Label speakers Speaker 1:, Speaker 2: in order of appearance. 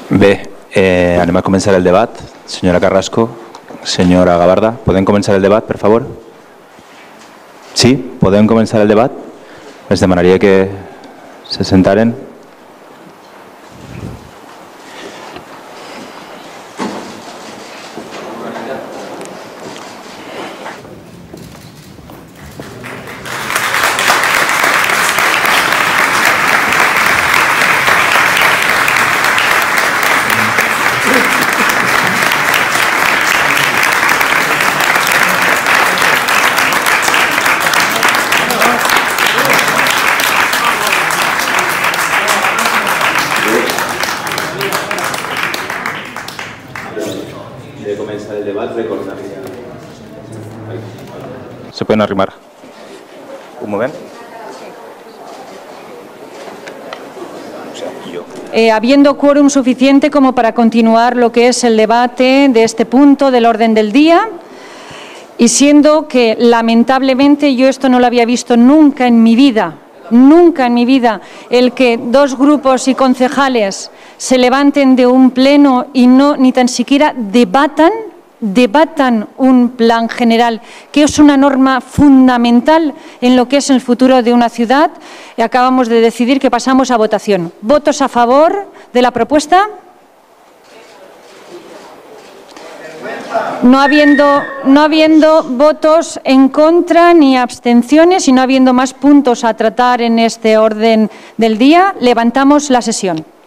Speaker 1: Bé, anem a començar el debat. Senyora Carrasco, senyora Gabarda, podem començar el debat, per favor? Sí, podem començar el debat? Les demanaria que se sentaren. Se pueden arrimar. Un moment.
Speaker 2: Habiendo quórum suficiente como para continuar lo que es el debate de este punto del orden del día, y siendo que lamentablemente yo esto no lo había visto nunca en mi vida, el que dos grupos y concejales se levanten de un pleno y no ni tan siquiera debatan un plan general, que es una norma fundamental en lo que es el futuro de una ciudad. Y acabamos de decidir que pasamos a votación. ¿Votos a favor de la propuesta? No habiendo votos en contra ni abstenciones y no habiendo más puntos a tratar en este orden del día, levantamos la sesión.